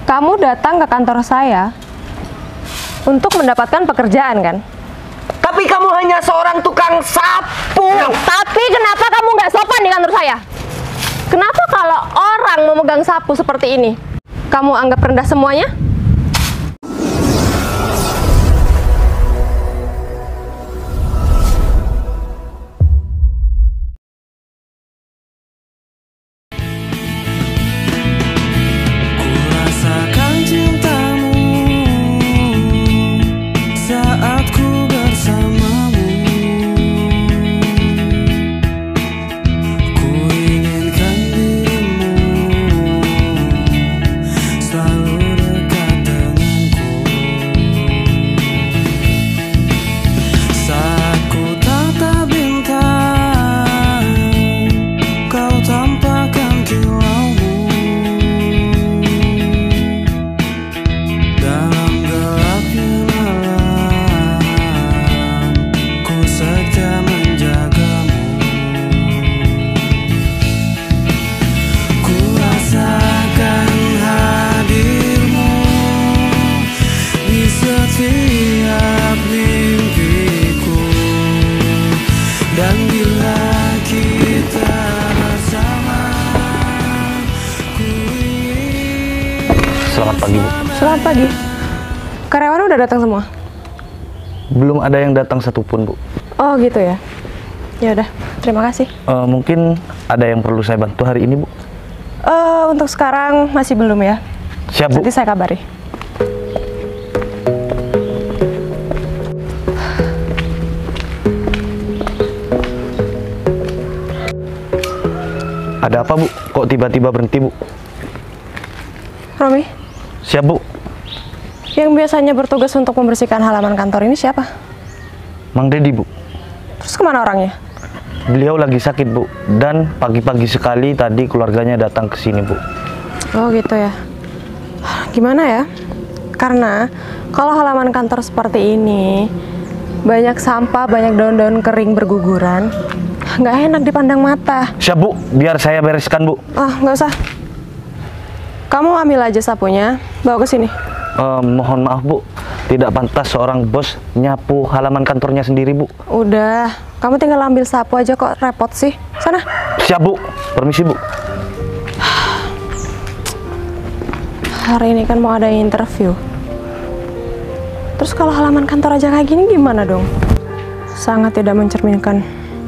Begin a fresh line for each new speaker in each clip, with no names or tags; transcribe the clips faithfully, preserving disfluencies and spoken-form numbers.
Kamu datang ke kantor saya untuk mendapatkan pekerjaan, kan?
Tapi kamu hanya seorang tukang sapu.
Tapi kenapa kamu nggak sopan di kantor saya? Kenapa kalau orang memegang sapu seperti ini, kamu anggap rendah semuanya?
Selamat pagi, Bu.
Selamat pagi. Karyawan udah datang semua?
Belum ada yang datang satupun, Bu.
Oh gitu ya. Ya udah, terima kasih.
Uh, mungkin ada yang perlu saya bantu hari ini, Bu?
Uh, untuk sekarang masih belum ya.
Siap, Bu.
Nanti saya kabari.
Ada apa, Bu? Kok tiba-tiba berhenti, Bu?
Romi?
Siap, Bu.
Yang biasanya bertugas untuk membersihkan halaman kantor ini siapa?
Mang Dedi, Bu.
Terus kemana orangnya?
Beliau lagi sakit, Bu. Dan pagi-pagi sekali tadi keluarganya datang ke sini, Bu.
Oh gitu ya. Gimana ya? Karena kalau halaman kantor seperti ini, banyak sampah, banyak daun-daun kering berguguran, nggak enak dipandang mata.
Siap, Bu. Biar saya bereskan, Bu.
Ah, nggak usah. Kamu ambil aja sapunya, bawa ke sini.
Uh, mohon maaf, Bu. Tidak pantas seorang bos nyapu halaman kantornya sendiri, Bu.
Udah, kamu tinggal ambil sapu aja, kok repot sih. Sana.
Siap, Bu. Permisi, Bu.
Hari ini kan mau ada interview. Terus kalau halaman kantor aja kayak gini gimana dong? Sangat tidak mencerminkan.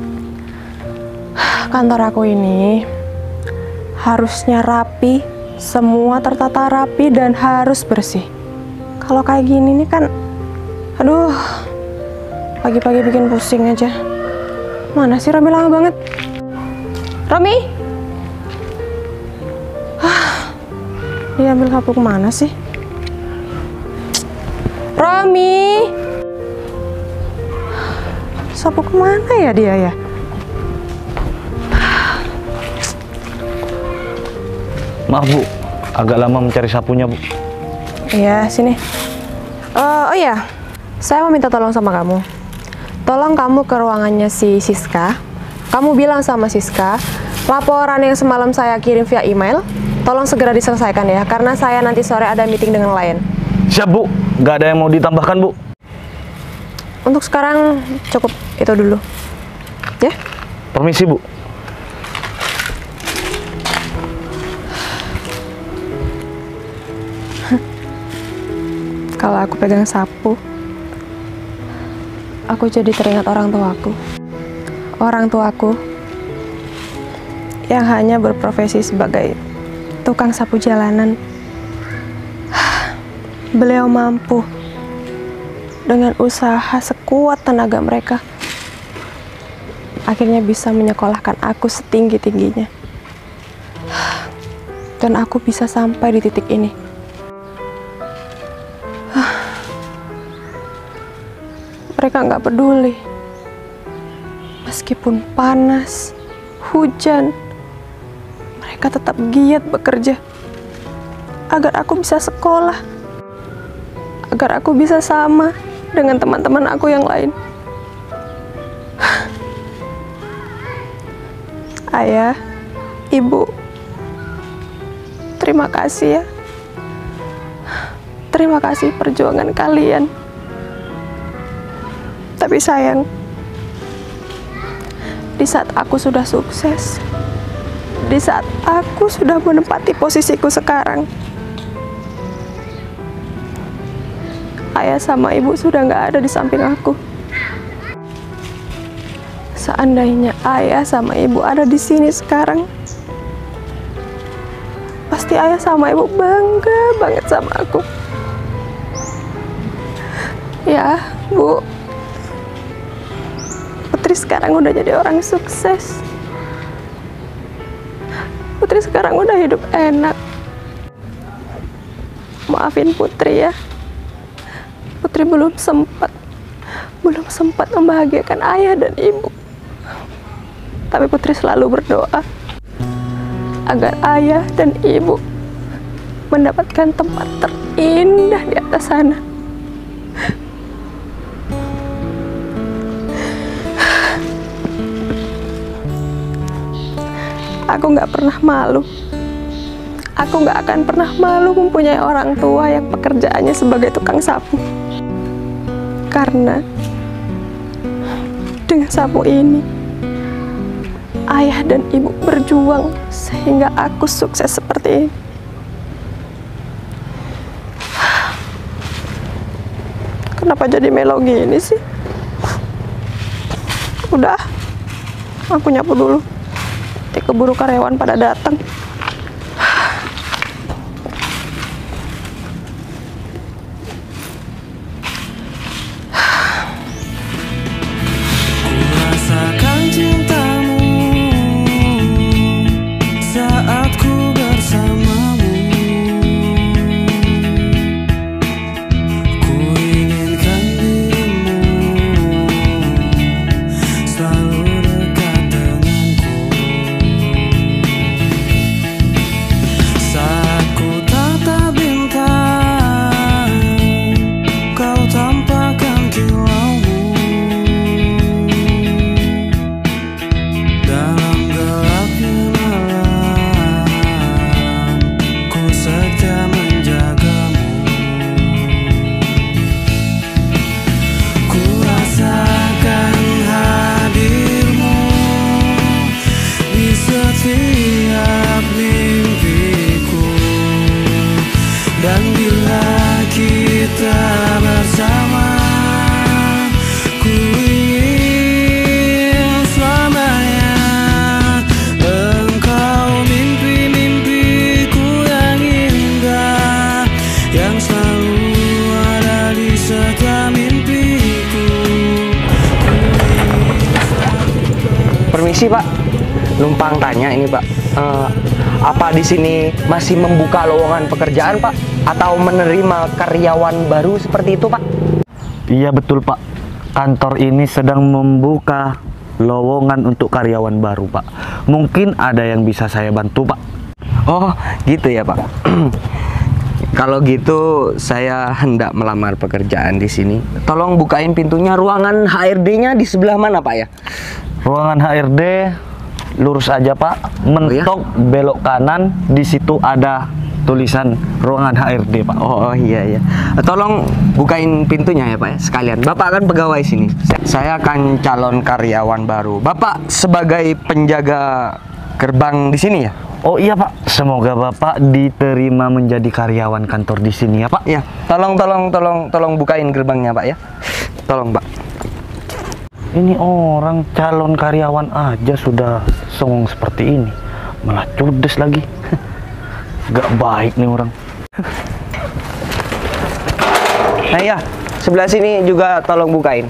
Kantor aku ini harusnya rapi, semua tertata rapi dan harus bersih. Kalau kayak gini nih kan, aduh, pagi-pagi bikin pusing aja. Mana sih Romi, lama banget. Romi, ah, dia ambil sapu kemana sih? Romi, sapu kemana ya dia ya?
Maaf, Bu. Agak lama mencari sapunya, Bu.
Iya, sini. Uh, oh iya, saya mau minta tolong sama kamu. Tolong kamu ke ruangannya si Siska. Kamu bilang sama Siska, laporan yang semalam saya kirim via email, tolong segera diselesaikan ya, karena saya nanti sore ada meeting dengan klien.
Siap, Bu. Gak ada yang mau ditambahkan, Bu?
Untuk sekarang cukup itu dulu. Ya?
Permisi, Bu.
Kalau aku pegang sapu, aku jadi teringat orang tuaku. Orang tuaku yang hanya berprofesi sebagai tukang sapu jalanan. Beliau mampu dengan usaha sekuat tenaga mereka, akhirnya bisa menyekolahkan aku setinggi-tingginya. Dan aku bisa sampai di titik ini. Mereka nggak peduli. Meskipun panas, hujan, mereka tetap giat bekerja agar aku bisa sekolah, agar aku bisa sama dengan teman-teman aku yang lain. Ayah, Ibu, terima kasih ya terima kasih perjuangan kalian. Tapi sayang, di saat aku sudah sukses, di saat aku sudah menempati posisiku sekarang, ayah sama ibu sudah nggak ada di samping aku. Seandainya ayah sama ibu ada di sini sekarang, pasti ayah sama ibu bangga banget sama aku. Ya, Bu, Putri sekarang udah jadi orang sukses. Putri sekarang udah hidup enak. Maafin Putri ya. Putri belum sempat, belum sempat membahagiakan ayah dan ibu. Tapi Putri selalu berdoa agar ayah dan ibu mendapatkan tempat terindah di atas sana. Aku gak pernah malu. Aku gak akan pernah malu mempunyai orang tua yang pekerjaannya sebagai tukang sapu. Karena dengan sapu ini, ayah dan ibu berjuang sehingga aku sukses seperti ini. Kenapa jadi melo gini sih? Udah, aku nyapu dulu. Nanti keburu karyawan pada datang.
Permisi Pak, numpang tanya ini Pak, uh, apa di sini masih membuka lowongan pekerjaan Pak, atau menerima karyawan baru seperti itu Pak?
Iya betul Pak, kantor ini sedang membuka lowongan untuk karyawan baru Pak. Mungkin ada yang bisa saya bantu Pak.
Oh gitu ya Pak. Kalau gitu saya hendak melamar pekerjaan di sini. Tolong bukain pintunya. Ruangan H R D-nya di sebelah mana Pak ya?
Ruangan H R D lurus aja Pak, mentok oh, ya? Belok kanan, di situ ada tulisan ruangan H R D Pak.
Oh, oh iya iya. Tolong bukain pintunya ya Pak ya, sekalian. Bapak kan pegawai sini. Saya akan calon karyawan baru. Bapak sebagai penjaga gerbang di sini ya?
Oh iya Pak, semoga Bapak diterima menjadi karyawan kantor di sini ya Pak.
Ya, tolong tolong tolong tolong bukain gerbangnya Pak ya. Tolong Pak.
Ini orang calon karyawan aja sudah songong seperti ini, malah cudes lagi. Gak baik nih orang.
Nah ya, sebelah sini juga tolong bukain.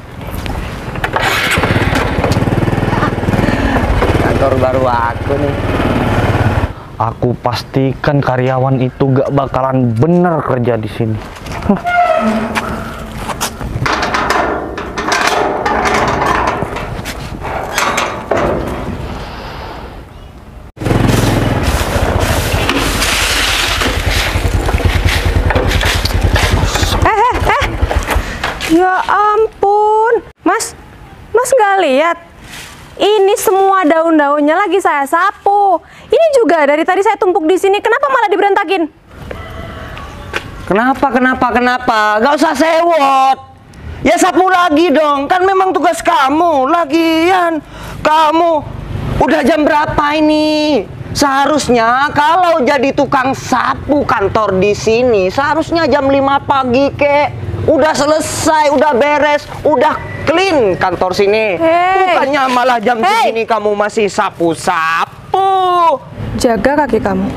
Kantor baru aku nih.
Aku pastikan karyawan itu gak bakalan bener kerja di sini.
Ya ampun, Mas, Mas nggak lihat? Ini semua daun-daunnya lagi saya sapu. Ini juga dari tadi saya tumpuk di sini. Kenapa malah diberantakin?
Kenapa, kenapa, kenapa? Gak usah sewot. Ya sapu lagi dong, kan memang tugas kamu. Lagian kamu udah jam berapa ini? Seharusnya kalau jadi tukang sapu kantor di sini, seharusnya jam lima pagi, kek. Udah selesai, udah beres, udah clean kantor sini.
Hey.
Bukannya malah jam
Hey.
segini kamu masih sapu-sapu.
Jaga kaki kamu.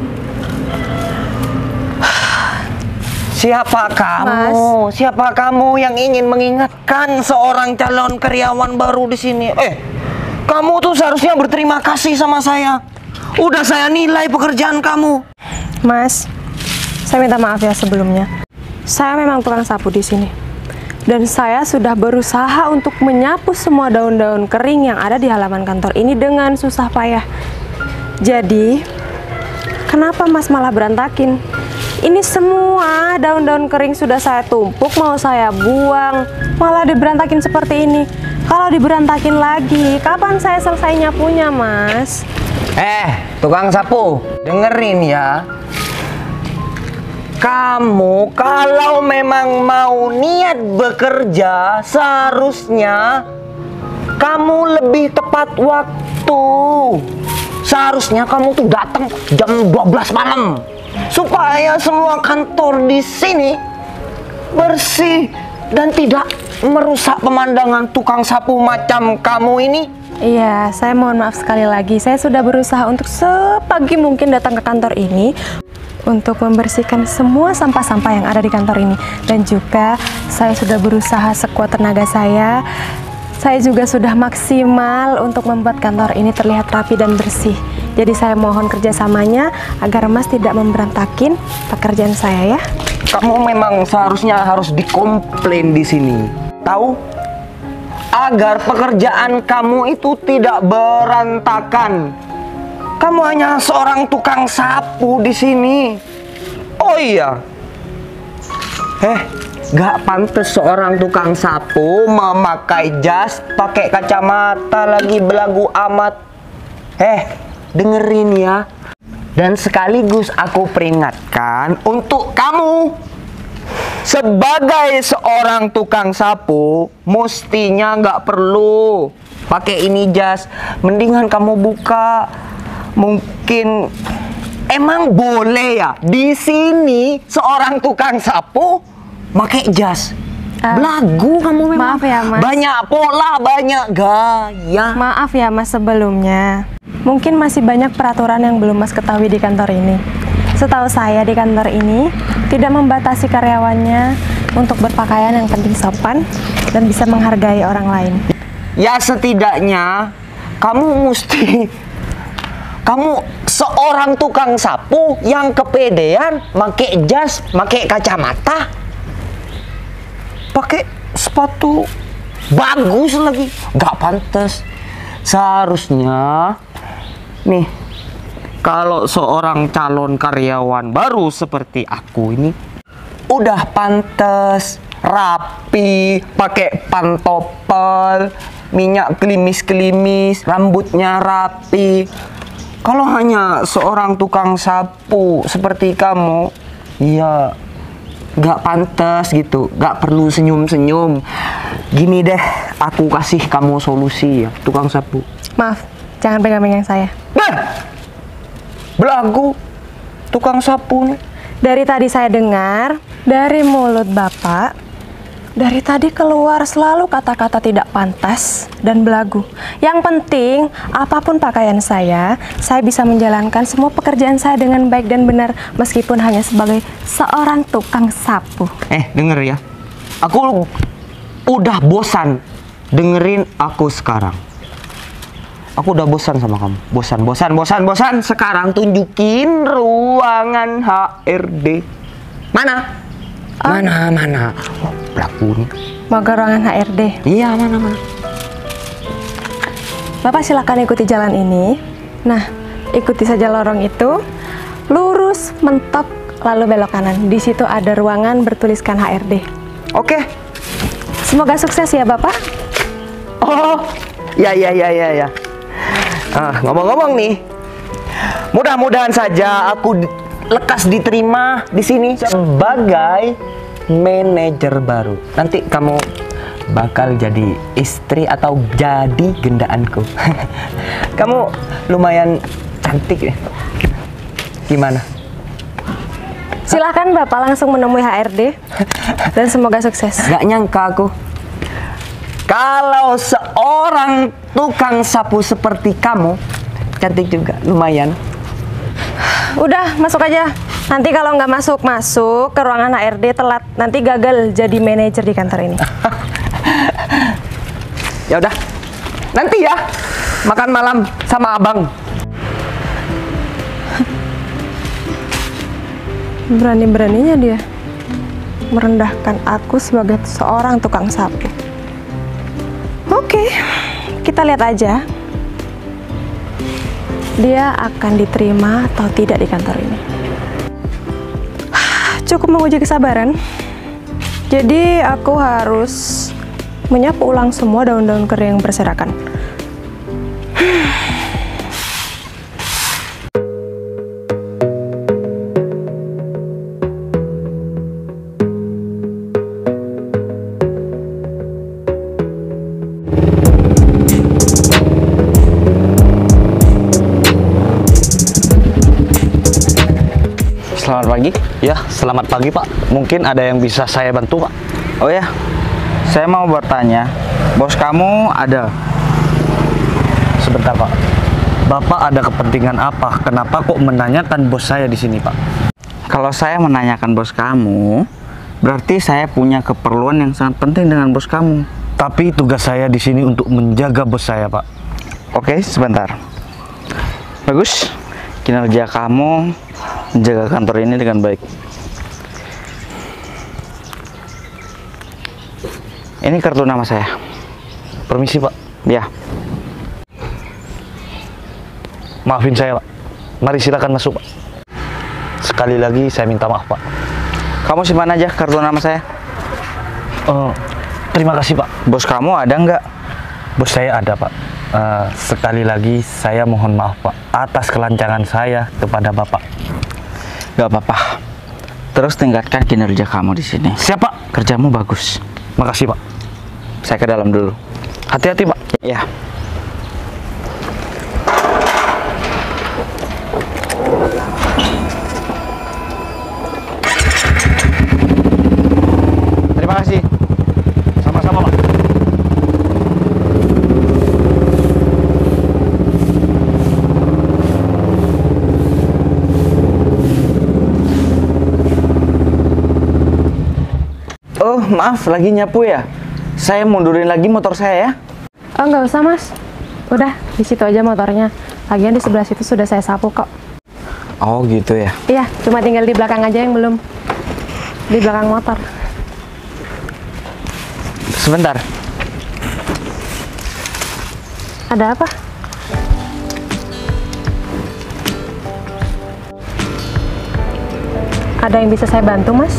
Siapa kamu? Siapa kamu yang ingin mengingatkan seorang calon karyawan baru di sini? Eh, kamu tuh seharusnya berterima kasih sama saya. Udah saya nilai pekerjaan kamu.
Mas, saya minta maaf ya sebelumnya. Saya memang tukang sapu di sini. Dan saya sudah berusaha untuk menyapu semua daun-daun kering yang ada di halaman kantor ini dengan susah payah. Jadi, kenapa Mas malah berantakin? Ini semua daun-daun kering sudah saya tumpuk, mau saya buang, malah diberantakin seperti ini. Kalau diberantakin lagi, kapan saya selesai nyapunya, Mas?
Eh, tukang sapu, dengerin ya. Kamu kalau memang mau niat bekerja, seharusnya kamu lebih tepat waktu. Seharusnya kamu tuh datang jam dua belas malam. Supaya semua kantor di sini bersih dan tidak merusak pemandangan tukang sapu macam kamu ini.
Iya, saya mohon maaf sekali lagi. Saya sudah berusaha untuk sepagi mungkin datang ke kantor ini untuk membersihkan semua sampah-sampah yang ada di kantor ini. Dan juga saya sudah berusaha sekuat tenaga saya. Saya juga sudah maksimal untuk membuat kantor ini terlihat rapi dan bersih. Jadi saya mohon kerjasamanya agar Mas tidak memberantakin pekerjaan saya ya.
Kamu memang seharusnya harus dikomplain di sini. Tahu? Agar pekerjaan kamu itu tidak berantakan. Kamu hanya seorang tukang sapu di sini. Oh iya. Eh, gak pantas seorang tukang sapu memakai jas, pakai kacamata lagi belagu amat. Eh, dengerin ya. Dan sekaligus aku peringatkan untuk kamu. Sebagai seorang tukang sapu, mestinya nggak perlu pakai ini jas. Mendingan kamu buka. Mungkin emang boleh ya di sini seorang tukang sapu pakai jas.
Uh,
Belagu kamu memang.
Maaf ya, Mas.
Banyak pola, banyak gaya.
Maaf ya Mas sebelumnya. Mungkin masih banyak peraturan yang belum Mas ketahui di kantor ini. Setahu saya di kantor ini tidak membatasi karyawannya untuk berpakaian yang penting sopan dan bisa menghargai orang lain.
Ya setidaknya kamu mesti, kamu seorang tukang sapu yang kepedean, pakai jas, pakai kacamata, pakai sepatu bagus lagi, gak pantas. Seharusnya nih, kalau seorang calon karyawan baru seperti aku ini udah pantas, rapi, pakai pantopel, minyak kelimis-kelimis, rambutnya rapi. Kalau hanya seorang tukang sapu seperti kamu, ya gak pantas gitu, gak perlu senyum-senyum. Gini deh, aku kasih kamu solusi ya, tukang sapu.
Maaf, jangan pegang-pegang saya.
Nah, belagu tukang sapu nih.
Dari tadi saya dengar dari mulut Bapak, dari tadi keluar selalu kata-kata tidak pantas dan belagu. Yang penting, apapun pakaian saya, saya bisa menjalankan semua pekerjaan saya dengan baik dan benar, meskipun hanya sebagai seorang tukang sapu.
Eh, denger ya. Aku udah bosan dengerin aku sekarang. Aku udah bosan sama kamu. Bosan, bosan, bosan, bosan. Sekarang tunjukin ruangan H R D. Mana? Mana, mana? Oh, pelaku nih.
Mau ke ruangan H R D?
Iya, mana, mana?
Bapak silakan ikuti jalan ini. Nah, ikuti saja lorong itu. Lurus, mentok, lalu belok kanan. Di situ ada ruangan bertuliskan H R D.
Oke.
Semoga sukses ya, Bapak.
Oh, ya, ya, ya, ya, ya. Ah, ngomong-ngomong nih, mudah-mudahan saja aku lekas diterima di sini sebagai manajer baru. Nanti kamu bakal jadi istri atau jadi gendaanku. Kamu lumayan cantik ya. Gimana?
Silahkan Bapak langsung menemui H R D dan semoga sukses.
Gak nyangka aku kalau seorang tukang sapu seperti kamu, cantik juga, lumayan.
Udah, masuk aja. Nanti kalau nggak masuk-masuk ke ruangan H R D telat, nanti gagal jadi manajer di kantor ini.
Ya udah, nanti ya makan malam sama abang.
Berani-beraninya dia merendahkan aku sebagai seorang tukang sapu. Oke, kita lihat aja dia akan diterima atau tidak di kantor ini. Cukup menguji kesabaran. Jadi aku harus menyapu ulang semua daun-daun kering yang berserakan.
Selamat pagi. Ya, selamat pagi Pak. Mungkin ada yang bisa saya bantu Pak?
Oh ya, saya mau bertanya, bos kamu ada?
Sebentar Pak. Bapak ada kepentingan apa? Kenapa kok menanyakan bos saya di sini Pak?
Kalau saya menanyakan bos kamu, berarti saya punya keperluan yang sangat penting dengan bos kamu.
Tapi tugas saya di sini untuk menjaga bos saya Pak.
Oke, sebentar. Bagus, kinerja kamu menjaga kantor ini dengan baik. Ini kartu nama saya.
Permisi Pak.
Ya.
Maafin saya Pak. Mari silakan masuk Pak. Sekali lagi saya minta maaf Pak.
Kamu simpan aja kartu nama saya.
Oh, terima kasih Pak.
Bos kamu ada nggak?
Bos saya ada Pak. Uh, sekali lagi saya mohon maaf Pak atas kelancangan saya kepada Bapak.
Gak apa-apa. Terus tingkatkan kinerja kamu di sini.
Siapa?
Kerjamu bagus.
Makasih Pak.
Saya ke dalam dulu.
Hati-hati Pak.
Ya.
Terima kasih. Sama-sama Pak.
Oh, maaf, lagi nyapu ya? Saya mundurin lagi motor saya ya.
Oh, nggak usah Mas. Udah, di situ aja motornya. Lagian di sebelah situ sudah saya sapu kok.
Oh, gitu ya.
Iya, cuma tinggal di belakang aja yang belum. Di belakang motor.
Sebentar.
Ada apa? Ada yang bisa saya bantu, Mas?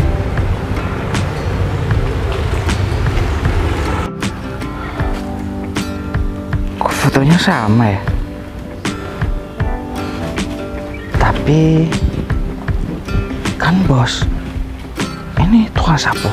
Kok fotonya sama ya? Tapi kan bos, ini tukang sapu.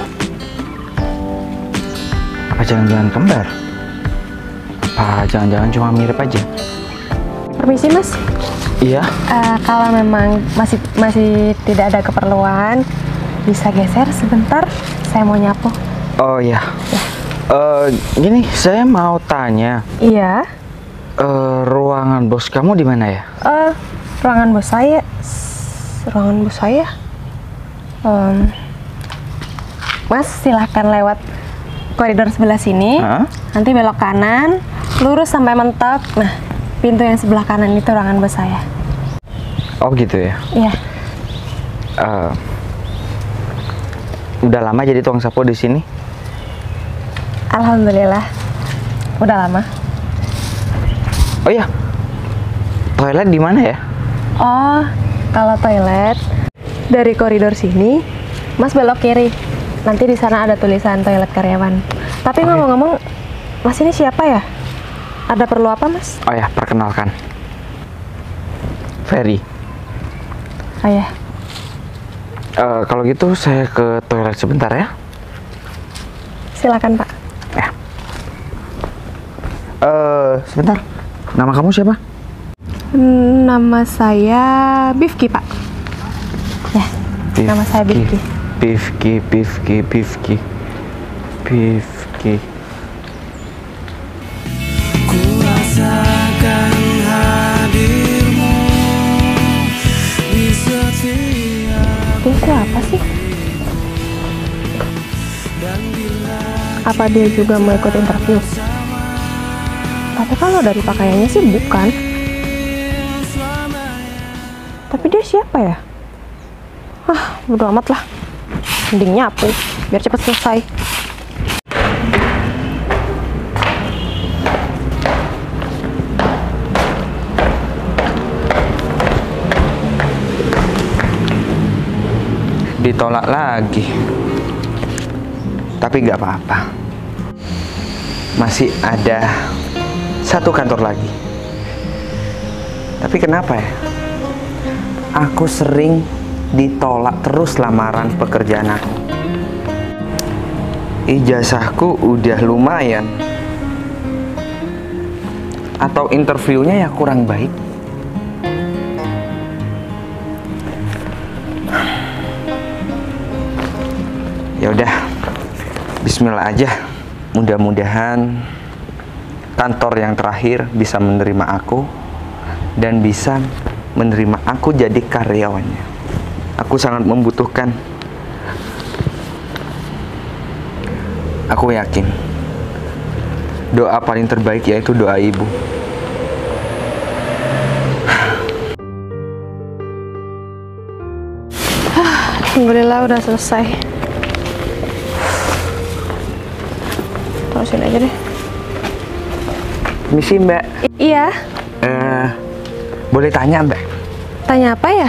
Apa jangan-jangan kembar? Apa jangan-jangan cuma mirip aja?
Permisi, Mas.
Iya.
Eh, kalau memang masih masih tidak ada keperluan, bisa geser sebentar. Saya mau nyapu.
Oh iya. Eh, gini, saya mau tanya.
Iya.
Eh, ruangan bos kamu di mana ya?
Eh, ruangan bos saya. S- Ruangan bos saya. Em, Mas, silahkan lewat koridor sebelah sini.
Hah?
Nanti belok kanan, lurus sampai mentok. Nah, pintu yang sebelah kanan itu ruangan bos saya.
Oh gitu ya.
Iya.
Eh, udah lama jadi tukang sapu di sini?
Alhamdulillah. Udah lama.
Oh iya. Toilet di mana ya?
Oh, kalau toilet dari koridor sini, Mas belok kiri. Nanti di sana ada tulisan toilet karyawan. Tapi
Oke.
ngomong-ngomong, Mas ini siapa ya? Ada perlu apa, Mas?
Oh ya, perkenalkan. Ferry.
Oh ya,
Eh, kalau gitu saya ke toilet sebentar ya.
silakan Pak.
Ya. Eh, sebentar. Nama kamu siapa?
Hmm, Nama saya Bifki Pak. Ya, nama saya Bifki.
Bifki, Bifki, Bifki, Bifki.
Itu apa sih? Apa dia juga mau ikut interview? Tapi kalau dari pakaiannya sih bukan. Tapi dia siapa ya? Ah, bodo amat lah. Mending nyapu, biar cepat selesai.
Ditolak lagi. Tapi nggak apa-apa. Masih ada satu kantor lagi. Tapi kenapa ya? Aku sering ditolak terus lamaran pekerjaan aku. Ijazahku udah lumayan. Atau interviewnya ya kurang baik. Ya udah, bismillah aja. Mudah-mudahan kantor yang terakhir bisa menerima aku dan bisa menerima aku jadi karyawannya. Aku sangat membutuhkan. Aku yakin doa paling terbaik yaitu doa ibu.
Alhamdulillah udah selesai. Terusin aja deh.
Misi Mbak,
I- iya,
eh, boleh tanya Mbak?
tanya apa ya?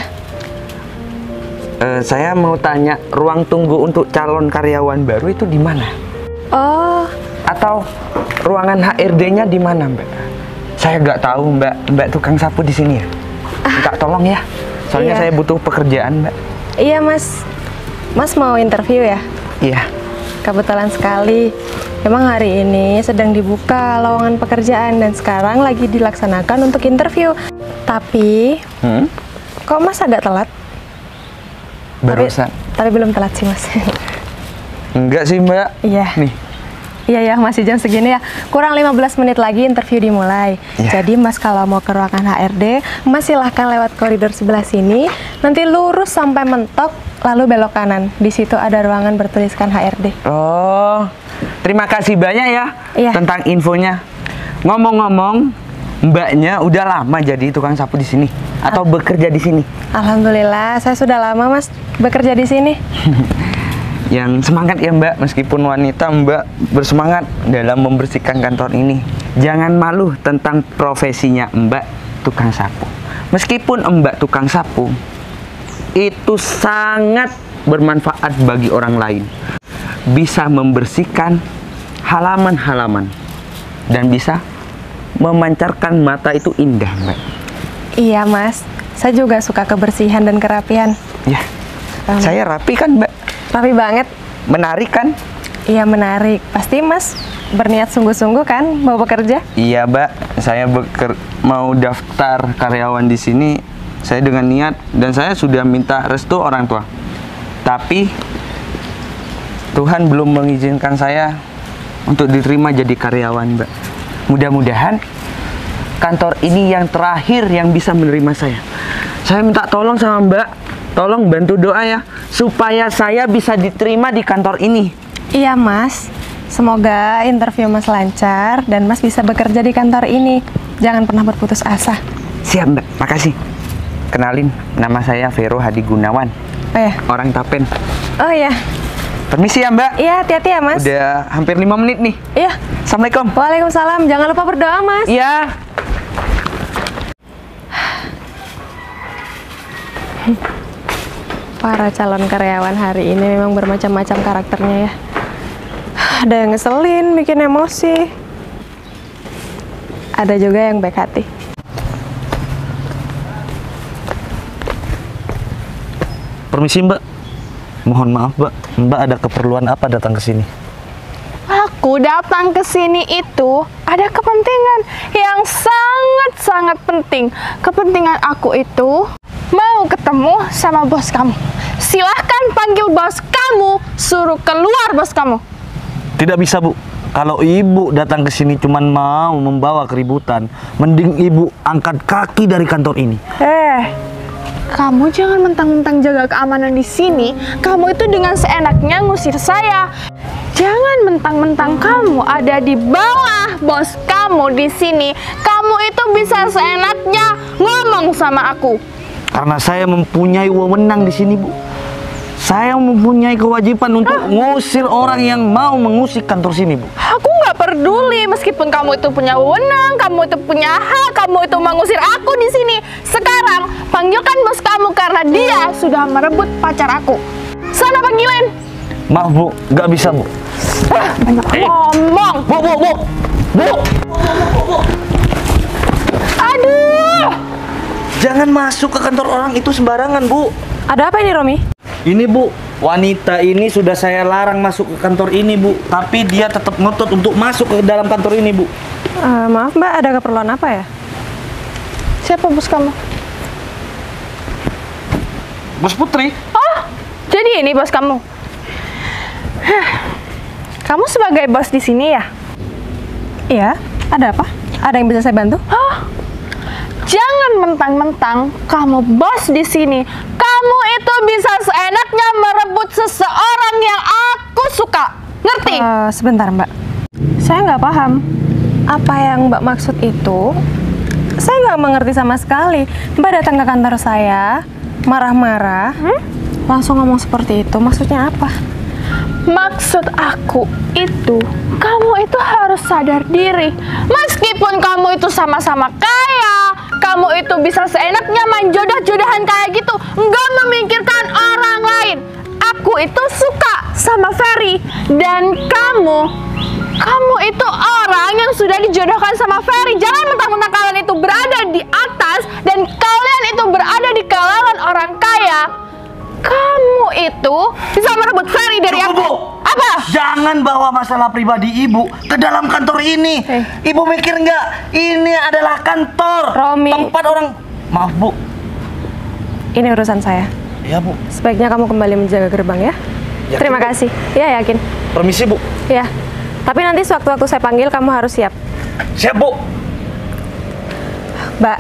Eh, saya mau tanya ruang tunggu untuk calon karyawan baru itu di mana?
Oh,
Atau ruangan H R D-nya di mana Mbak? Saya nggak tahu Mbak. Mbak tukang sapu di sini ya? Minta tolong ya. Soalnya
Iya.
saya butuh pekerjaan Mbak.
iya Mas. Mas mau interview ya?
Iya.
Kebetulan sekali. Emang hari ini sedang dibuka lowongan pekerjaan dan sekarang lagi dilaksanakan untuk interview. Tapi,
Hmm?
kok Mas agak telat?
Barusan.
Tapi, tapi belum telat sih Mas.
Enggak sih Mbak.
Iya.
Nih.
Iya ya, masih jam segini ya. Kurang lima belas menit lagi interview dimulai.
Iya.
Jadi Mas kalau mau ke ruangan H R D, Mas silahkan lewat koridor sebelah sini. Nanti lurus sampai mentok, lalu belok kanan. Di situ ada ruangan bertuliskan H R D.
Oh, terima kasih banyak ya
Iya.
tentang infonya. Ngomong-ngomong, Mbaknya udah lama jadi tukang sapu di sini atau bekerja di sini?
Alhamdulillah, saya sudah lama Mas bekerja di sini.
Yang semangat ya Mbak, meskipun wanita Mbak bersemangat dalam membersihkan kantor ini. Jangan malu tentang profesinya Mbak tukang sapu. Meskipun Mbak tukang sapu, itu sangat bermanfaat bagi orang lain. Bisa membersihkan halaman-halaman dan bisa memancarkan mata itu indah Mbak.
Iya Mas, saya juga suka kebersihan dan kerapian.
Ya,
Um,
saya rapi kan Mbak?
Rapi banget.
Menarik kan?
Iya menarik. Pasti Mas berniat sungguh-sungguh kan mau bekerja?
Iya, Mbak. Saya beker mau daftar karyawan di sini. Saya dengan niat dan saya sudah minta restu orang tua. Tapi Tuhan belum mengizinkan saya untuk diterima jadi karyawan, Mbak. Mudah-mudahan kantor ini yang terakhir yang bisa menerima saya. Saya minta tolong sama Mbak, tolong bantu doa ya, supaya saya bisa diterima di kantor ini.
Iya Mas, semoga interview Mas lancar dan Mas bisa bekerja di kantor ini. Jangan pernah berputus asa.
Siap Mbak, makasih. Kenalin, nama saya Vero Hadi Gunawan,
Oh ya,
orang Tapen.
oh ya,
Permisi ya Mbak.
iya hati-hati ya Mas.
Udah hampir lima menit nih.
Iya,
Assalamualaikum.
Waalaikumsalam. Jangan lupa berdoa Mas.
Iya.
Para calon karyawan hari ini memang bermacam-macam karakternya ya. Ada yang ngeselin, bikin emosi. Ada juga yang baik hati.
permisi Mbak. Mohon maaf Mbak, Mbak ada keperluan apa datang ke sini?
Aku datang ke sini itu ada kepentingan yang sangat-sangat penting. Kepentingan aku itu mau ketemu sama bos kamu. Silahkan panggil bos kamu, suruh keluar bos kamu.
Tidak bisa Bu. Kalau ibu datang ke sini cuman mau membawa keributan, mending ibu angkat kaki dari kantor ini.
Eh, kamu jangan mentang-mentang jaga keamanan di sini. Kamu itu dengan seenaknya ngusir saya. Jangan mentang-mentang kamu ada di bawah bos kamu di sini. Kamu itu bisa seenaknya ngomong sama aku.
Karena saya mempunyai wewenang di sini Bu. Saya mempunyai kewajiban untuk ngusir orang yang mau mengusik kantor sini Bu.
Aku nggak peduli meskipun kamu itu punya wewenang, kamu itu punya hak, kamu itu mengusir aku di sini. Sekarang panggilkan bos kamu karena dia sudah merebut pacar aku. Sana panggilin.
Maaf Bu, nggak bisa Bu.
Ah, banyak ngomong.
Bu, Bu, Bu, Bu.
Aduh.
Jangan masuk ke kantor orang itu sembarangan Bu.
Ada apa ini, Romi?
Ini Bu, wanita ini sudah saya larang masuk ke kantor ini Bu. Tapi dia tetap ngotot untuk masuk ke dalam kantor ini Bu.
Eh, maaf Mbak, ada keperluan apa ya?
Siapa bos kamu?
Bos Putri.
Oh, jadi ini bos kamu. Hah. Kamu sebagai bos di sini ya?
Iya, ada apa? Ada yang bisa saya bantu?
Oh, jangan mentang-mentang kamu bos di sini. Kamu itu bisa seenaknya merebut seseorang yang aku suka. Ngerti?
Eh, sebentar Mbak. Saya nggak paham. Apa yang Mbak maksud itu? Saya nggak mengerti sama sekali. Mbak datang ke kantor saya, marah-marah,
Hmm?
langsung ngomong seperti itu. Maksudnya apa?
Maksud aku itu, kamu itu harus sadar diri. Meskipun kamu itu sama-sama kaya, kamu itu bisa seenaknya main jodoh-jodohan kayak gitu, nggak memikirkan orang lain. Aku itu suka sama Ferry, dan kamu, kamu itu orang yang sudah dijodohkan sama Ferry. Jangan mentang-mentang kalian itu berada di atas, dan kalian itu berada di kalangan orang kaya. Kamu itu bisa merebut Ferry dari
Cukup,
aku.
Bu.
Apa?
Jangan bawa masalah pribadi ibu ke dalam kantor ini.
Eh.
Ibu mikir nggak? Ini adalah kantor.
Romi.
Tempat orang. Maaf Bu.
Ini urusan saya.
Ya Bu.
Sebaiknya kamu kembali menjaga gerbang ya.
Yakin,
Terima
Bu?
kasih. Ya, yakin.
Permisi Bu.
Ya. Tapi nanti sewaktu-waktu saya panggil kamu harus siap.
Siap Bu.
Mbak,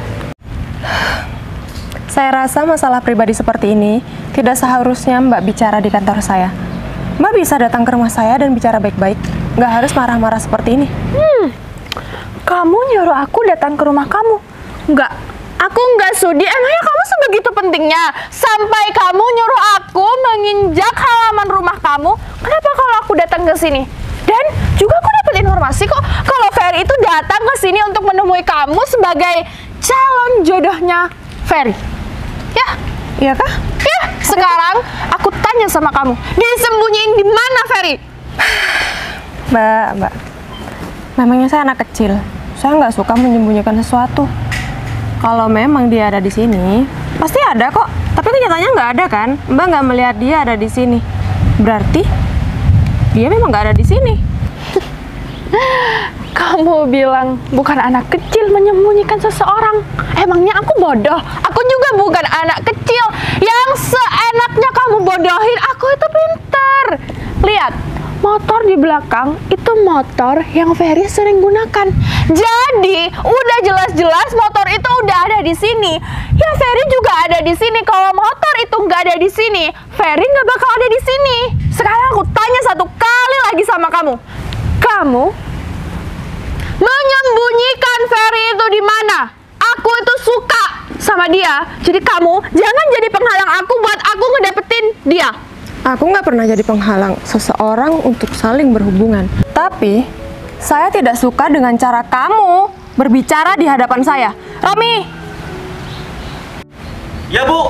saya rasa masalah pribadi seperti ini tidak seharusnya Mbak bicara di kantor saya. Mbak bisa datang ke rumah saya dan bicara baik-baik. Nggak harus marah-marah seperti ini.
Hmm, kamu nyuruh aku datang ke rumah kamu? Enggak, aku nggak sudi. Emangnya kamu sebegitu pentingnya sampai kamu nyuruh aku menginjak halaman rumah kamu? Kenapa kalau aku datang ke sini? Dan juga aku dapat informasi kok kalau Ferry itu datang ke sini untuk menemui kamu sebagai calon jodohnya Ferry. Ya,
Iya kah?
ya. Sekarang aku tanya sama kamu, disembunyiin di mana Ferry?
Mbak, Mbak. Memangnya saya anak kecil. Saya nggak suka menyembunyikan sesuatu. Kalau memang dia ada di sini, pasti ada kok. Tapi kenyataannya nggak ada kan? Mbak nggak melihat dia ada di sini. Berarti dia memang nggak ada di sini.
Kamu bilang bukan anak kecil menyembunyikan seseorang. Emangnya aku bodoh? Aku juga bukan anak kecil yang seenaknya kamu bodohin. Aku itu pintar. Lihat, motor di belakang itu motor yang Ferry sering gunakan. Jadi, udah jelas-jelas motor itu udah ada di sini. Ya, Ferry juga ada di sini. Kalau motor itu nggak ada di sini, Ferry nggak bakal ada di sini. Sekarang aku tanya satu kali lagi sama kamu. Kamu menyembunyikan Ferry itu di mana? Aku itu suka sama dia. Jadi kamu jangan jadi penghalang aku buat aku ngedapetin dia.
Aku nggak pernah jadi penghalang seseorang untuk saling berhubungan. Tapi, saya tidak suka dengan cara kamu berbicara di hadapan saya. Romi!
Ya Bu.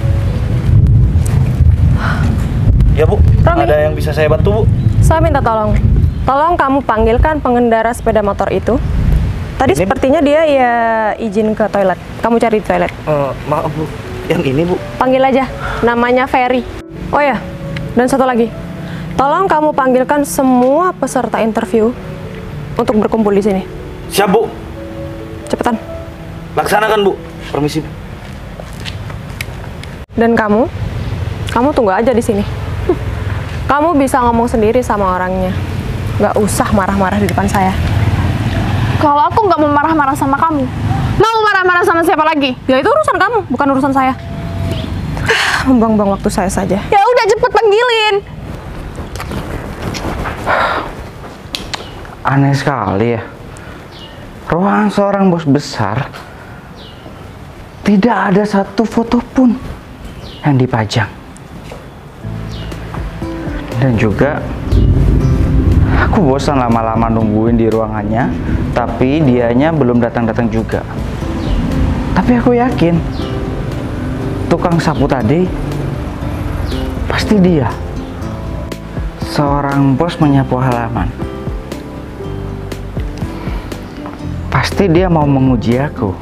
Ya Bu.
Romi.
Ada yang bisa saya bantu Bu?
Saya minta tolong. Tolong kamu panggilkan pengendara sepeda motor itu. Tadi
Ini, Bu.
sepertinya dia ya izin ke toilet. Kamu cari di toilet.
Eh, maaf Bu. Yang ini, Bu.
Panggil aja, namanya Ferry. Oh ya, dan satu lagi. Tolong kamu panggilkan semua peserta interview untuk berkumpul di sini.
Siap, Bu.
Cepetan.
Laksanakan, Bu. Permisi, Bu.
Dan kamu, kamu tunggu aja di sini. Hm. Kamu bisa ngomong sendiri sama orangnya. Nggak usah marah-marah di depan saya.
Kalau aku nggak mau marah-marah sama kamu, mau marah-marah sama siapa lagi?
Ya itu urusan kamu, bukan urusan saya. Membuang-buang waktu saya saja.
Ya udah cepet panggilin.
Aneh sekali ya. Ruangan seorang bos besar tidak ada satu foto pun yang dipajang. Dan juga aku bosan lama-lama nungguin di ruangannya, tapi dianya belum datang-datang juga. Tapi aku yakin tukang sapu tadi pasti dia. Seorang bos menyapu halaman. Pasti dia mau menguji aku.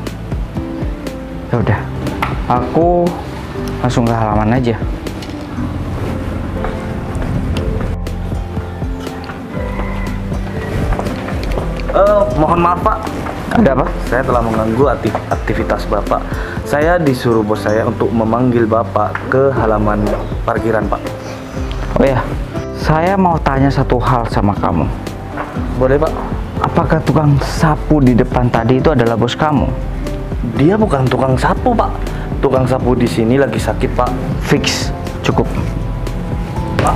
Ya udah, aku langsung ke halaman aja.
Eh, mohon maaf, Pak.
Ada apa?
Saya telah mengganggu aktif- aktivitas Bapak. Saya disuruh bos saya untuk memanggil Bapak ke halaman parkiran, Pak.
Oh ya, saya mau tanya satu hal sama kamu.
Boleh, Pak?
Apakah tukang sapu di depan tadi itu adalah bos kamu?
Dia bukan tukang sapu, Pak. Tukang sapu di sini lagi sakit, Pak.
Fix, cukup.
Pak.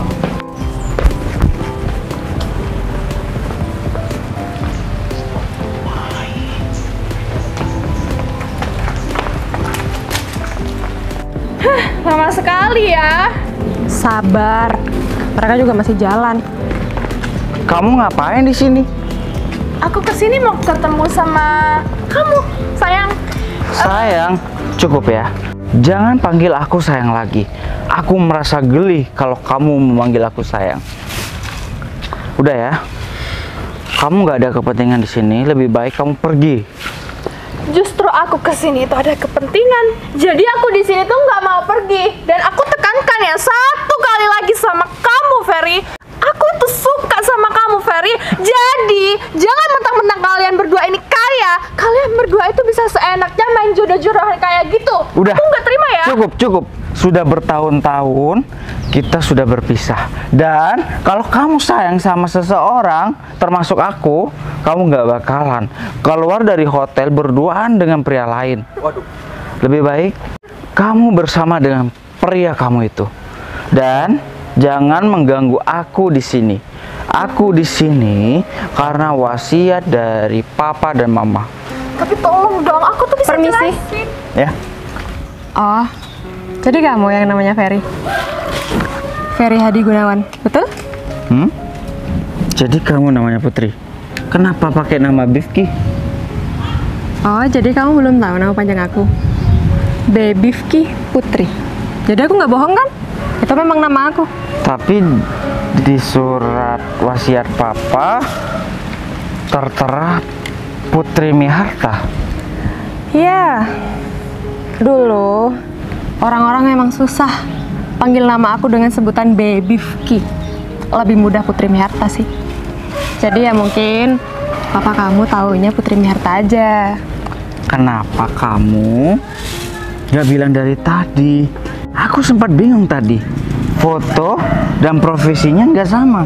Lama sekali ya.
Sabar, mereka juga masih jalan.
Kamu ngapain di sini?
Aku kesini mau ketemu sama kamu, sayang.
Sayang, cukup ya. Jangan panggil aku sayang lagi. Aku merasa geli kalau kamu memanggil aku sayang. Udah ya. Kamu nggak ada kepentingan di sini. Lebih baik kamu pergi.
Justru aku kesini itu ada kepentingan. Jadi aku di sini tuh nggak mau pergi. Dan aku tekankan ya satu kali lagi sama kamu, Ferry. Aku tuh suka sama kamu, Ferry. Jadi jangan mentang-mentang kalian berdua ini kaya, kalian berdua itu bisa seenaknya main jodoh-jodohan kayak gitu.
Udah.
Aku nggak terima ya.
Cukup, cukup. Sudah bertahun-tahun kita sudah berpisah. Dan kalau kamu sayang sama seseorang, termasuk aku, kamu nggak bakalan keluar dari hotel berduaan dengan pria lain.
Waduh.
Lebih baik kamu bersama dengan pria kamu itu. Dan jangan mengganggu aku di sini. Aku di sini karena wasiat dari papa dan mama.
Tapi tolong dong, aku tuh bisa
Permisi.
jelasin.
Ya.
Oh, jadi kamu yang namanya Ferry? Ferry Hadi Gunawan, betul?
Hmm? Jadi kamu namanya Putri. Kenapa pakai nama Bifki?
Oh, jadi kamu belum tahu nama panjang aku? Bebifki Putri. Jadi aku nggak bohong kan? Itu memang nama aku.
Tapi di surat wasiat papa tertera Putri Miharta.
Ya, dulu orang-orang memang susah panggil nama aku dengan sebutan Bebifki. Lebih mudah Putri Miharta sih. Jadi ya mungkin papa kamu taunya Putri Miharta aja.
Kenapa kamu gak bilang dari tadi? Aku sempat bingung tadi. Foto dan profesinya nggak sama.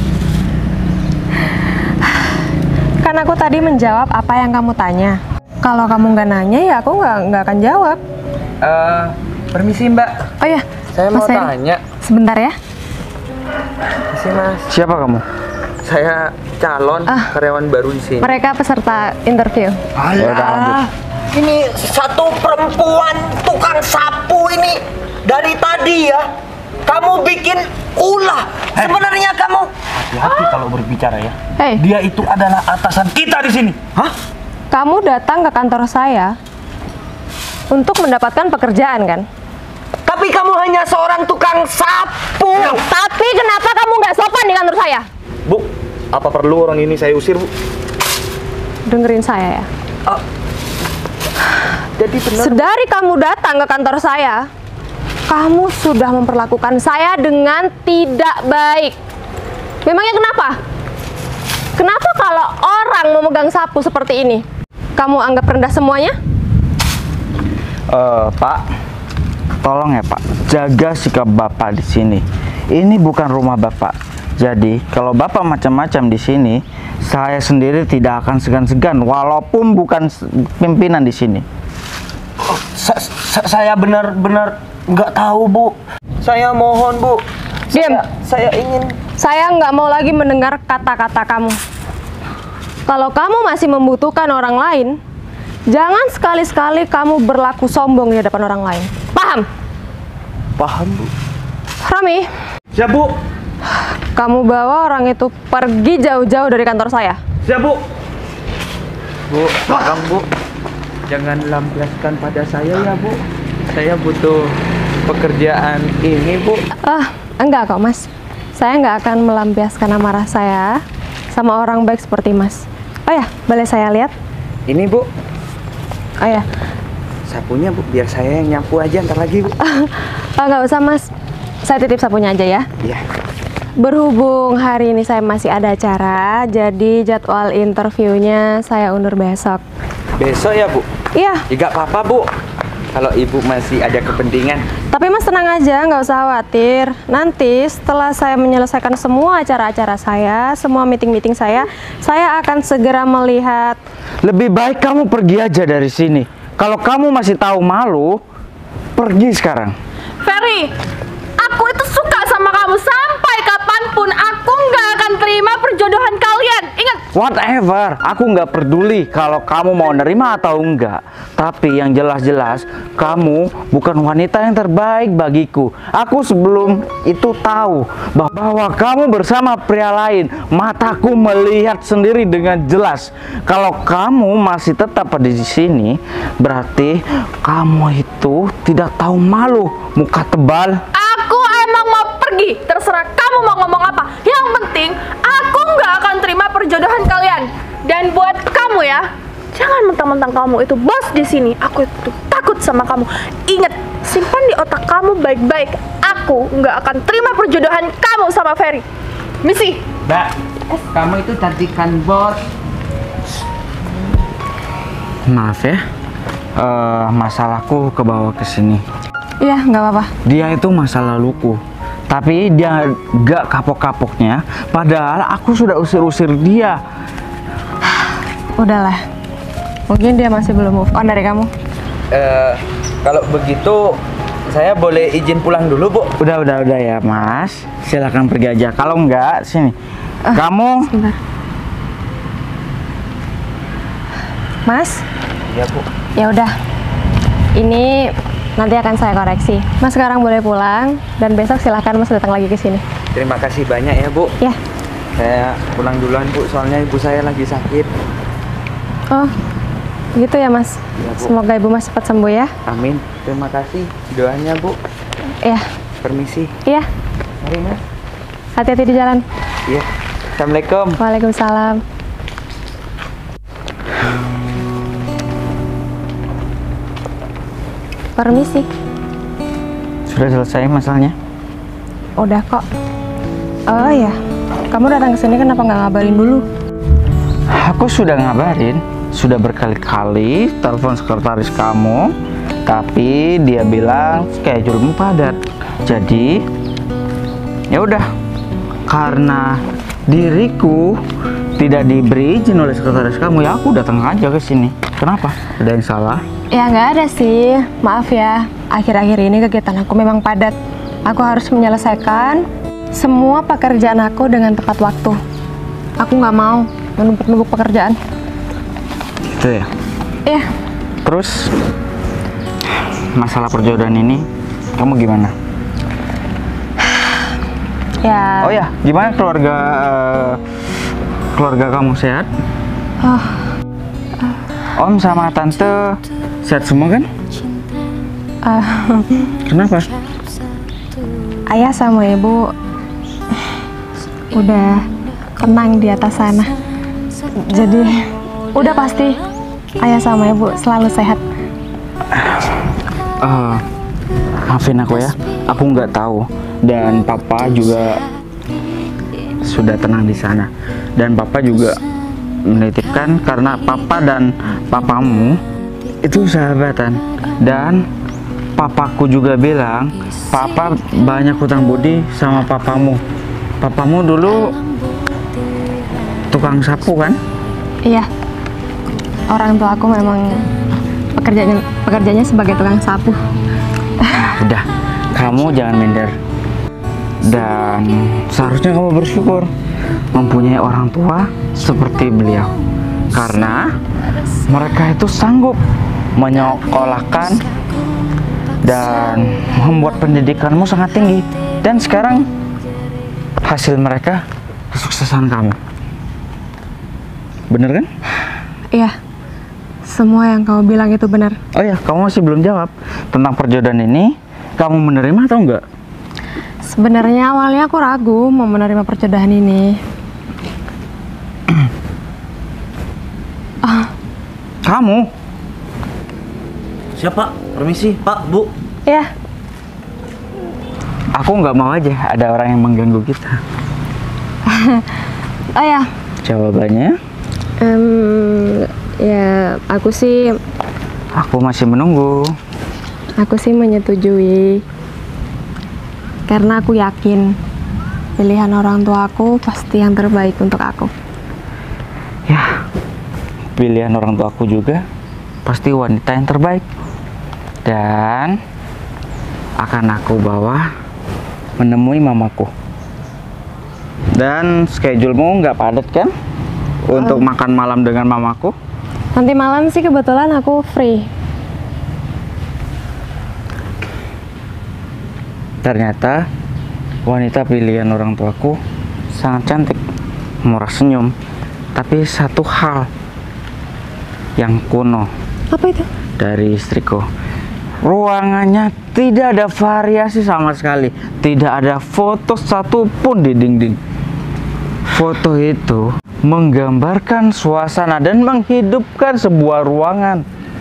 Kan aku tadi menjawab apa yang kamu tanya. Kalau kamu nggak nanya ya aku nggak nggak akan jawab.
Eh, permisi Mbak.
Oh ya,
Saya mau
Mas Ferry.
tanya.
Sebentar ya.
Permisi Mas.
Siapa kamu?
Saya calon
Ah.
karyawan baru di sini.
Mereka peserta interview.
Ya udah, lanjut.
Alah, ini satu perempuan tukang sapu ini dari tadi ya. Kamu bikin ulah. Sebenarnya kamu.
Hati-hati kalau berbicara ya.
Hei,
Dia itu adalah atasan kita di sini.
Hah?
kamu datang ke kantor saya untuk mendapatkan pekerjaan kan?
Tapi kamu hanya seorang tukang sapu.
Tapi kenapa kamu nggak sopan di kantor saya?
Bu, apa perlu orang ini saya usir, Bu?
Dengerin saya ya.
Ah. Jadi benar.
Sedari kamu datang ke kantor saya, kamu sudah memperlakukan saya dengan tidak baik. Memangnya kenapa? Kenapa kalau orang memegang sapu seperti ini, kamu anggap rendah semuanya?
Eh, Pak, tolong ya Pak, jaga sikap Bapak di sini. Ini bukan rumah Bapak. Jadi, kalau Bapak macam-macam di sini, saya sendiri tidak akan segan-segan, walaupun bukan s- pimpinan di sini.
Oh, sa- sa- saya benar-benar nggak tahu, Bu. Saya mohon, Bu.
Diam.
Saya, saya ingin.
Saya nggak mau lagi mendengar kata-kata kamu. Kalau kamu masih membutuhkan orang lain, jangan sekali-sekali kamu berlaku sombong di hadapan orang lain. Paham?
Paham, Bu.
Rami,
Siap, Bu.
kamu bawa orang itu pergi jauh-jauh dari kantor saya.
Siap, Bu.
Bu, tolong Bu, jangan lampiaskan pada saya ya Bu. Saya butuh pekerjaan ini Bu.
Ah, enggak kok Mas. Saya nggak akan melampiaskan amarah saya sama orang baik seperti Mas. Oh ya, boleh saya lihat?
Ini Bu,
Oh ya,
sapunya Bu, biar saya yang nyapu aja ntar lagi Bu.
oh, nggak usah Mas. Saya titip sapunya aja ya.
Iya.
Berhubung hari ini saya masih ada acara, jadi jadwal interviewnya saya undur besok.
Besok ya Bu?
Iya,
Ya nggak apa-apa Bu, kalau Ibu masih ada kepentingan.
tapi Mas tenang aja, nggak usah khawatir. Nanti setelah saya menyelesaikan semua acara-acara saya, semua meeting-meeting saya, saya akan segera melihat.
Lebih baik kamu pergi aja dari sini. Kalau kamu masih tahu malu, pergi sekarang.
Ferry, aku itu suka sama kamu sampai kapanpun. Aku nggak akan terima perjodohan kalian. Ingat,
Whatever, aku nggak peduli kalau kamu mau nerima atau enggak. Tapi yang jelas-jelas, kamu bukan wanita yang terbaik bagiku. Aku sebelum itu tahu bahwa kamu bersama pria lain. Mataku melihat sendiri dengan jelas. Kalau kamu masih tetap ada di sini, berarti kamu itu tidak tahu malu, muka tebal.
aku emang mau pergi. Terserah kamu mau ngomong apa. Yang penting, aku nggak akan terima perjodohan kalian. Dan buat kamu ya, jangan mentang-mentang kamu itu bos di sini. Aku itu takut sama kamu. Ingat, simpan di otak kamu baik-baik. Aku nggak akan terima perjodohan kamu sama Ferry. Misi.
Mbak, kamu itu cantikan bos.
Maaf ya, eh, masalahku kebawa ke sini.
Iya, nggak apa-apa.
Dia itu masa laluku, tapi dia gak kapok-kapoknya. Padahal aku sudah usir-usir dia.
Udahlah. Mungkin dia masih belum move on dari kamu.
Eh, kalau begitu saya boleh izin pulang dulu Bu.
Udah, udah, udah ya Mas. Silakan pergi aja. Kalau enggak, sini. Kamu
Sebentar. Mas,
Ya Bu.
ya udah. Ini nanti akan saya koreksi. Mas sekarang boleh pulang dan besok silakan Mas datang lagi ke sini.
Terima kasih banyak ya Bu.
Ya.
Saya pulang duluan Bu, soalnya ibu saya lagi sakit.
Oh, gitu ya Mas.
Iya, Bu.
Semoga Ibu Mas cepat sembuh ya.
Amin. Terima kasih doanya Bu.
Ya,
Permisi.
iya.
Mari Mas.
Hati-hati di jalan.
Iya. Assalamualaikum.
Waalaikumsalam. Permisi.
sudah selesai masalahnya?
Udah kok. Oh ya, kamu datang ke sini kenapa nggak ngabarin dulu?
Aku sudah ngabarin, sudah berkali-kali telepon sekretaris kamu, tapi dia bilang schedule-mu padat. Jadi, ya udah, karena diriku tidak diberi izin oleh sekretaris kamu, ya aku datang aja ke sini. Kenapa? Ada yang salah?
Ya nggak ada sih, maaf ya. Akhir-akhir ini kegiatan aku memang padat. Aku harus menyelesaikan semua pekerjaan aku dengan tepat waktu. Aku nggak mau menumpuk-numpuk pekerjaan.
Gitu ya.
Iya,
Terus, masalah perjodohan ini, kamu gimana?
ya.
Oh ya, gimana keluarga eh, keluarga kamu sehat?
Oh,
Om sama tante sehat semua kan?
ah,
Kenapa?
ayah sama ibu udah tenang di atas sana. Jadi udah pasti ayah sama ibu selalu sehat.
Eh, maafin aku ya, aku nggak tahu. Dan papa juga sudah tenang di sana. Dan papa juga menitipkan karena papa dan papamu itu sahabatan. Dan papaku juga bilang, papa banyak hutang budi sama papamu. Papamu dulu tukang sapu kan?
Iya. Orang tua aku memang pekerjaannya pekerjaannya sebagai tukang sapu.
Udah, kamu jangan minder. Dan seharusnya kamu bersyukur mempunyai orang tua seperti beliau. Karena mereka itu sanggup menyekolahkan dan membuat pendidikanmu sangat tinggi. Dan sekarang hasil mereka kesuksesan kamu. Bener kan?
Iya. Semua yang kamu bilang itu benar.
Oh ya, kamu masih belum jawab tentang perjodohan ini. Kamu menerima atau enggak?
Sebenarnya awalnya aku ragu mau menerima perjodohan ini. Ah,
Kamu?
Siapa? Permisi, Pak, Bu.
ya.
Aku nggak mau aja ada orang yang mengganggu kita.
Oh ya.
Jawabannya?
Em, ya aku sih
Aku masih menunggu.
aku sih menyetujui. Karena aku yakin pilihan orang tua aku pasti yang terbaik untuk aku.
Ya, pilihan orang tua aku juga pasti wanita yang terbaik. Dan akan aku bawa menemui mamaku. Dan schedule-mu nggak padat kan? Untuk makan malam dengan mamaku?
Nanti malam sih kebetulan aku free.
Ternyata wanita pilihan orang tuaku sangat cantik, murah senyum. Tapi satu hal yang kuno
Apa itu?
dari istriku, ruangannya tidak ada variasi sama sekali. Tidak ada foto satupun di dinding. Foto itu menggambarkan suasana dan menghidupkan sebuah ruangan.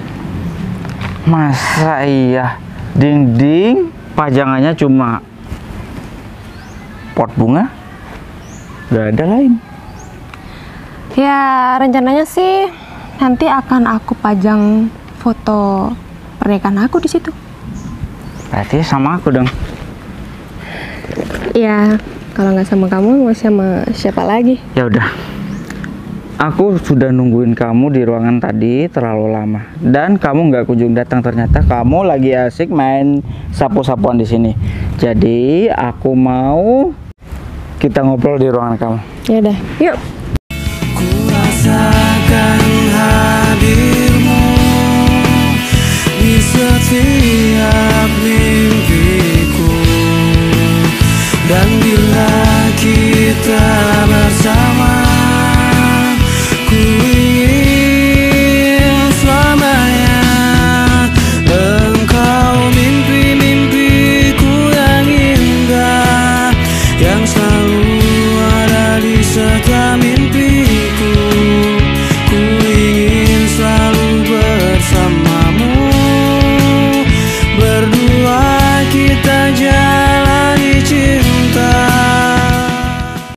Masa iya dinding pajangannya cuma pot bunga? Gak ada lain.
Ya rencananya sih nanti akan aku pajang foto pernikahan aku di situ.
Berarti sama aku dong.
Iya, kalau nggak sama kamu mau sama siapa lagi?
Ya udah. Aku sudah nungguin kamu di ruangan tadi terlalu lama dan kamu nggak kunjung datang. Ternyata kamu lagi asik main sapu-sapuan di sini. Jadi aku mau kita ngobrol di ruangan kamu.
Ya udah, yuk.
Ku rasakan hadirmu di setiap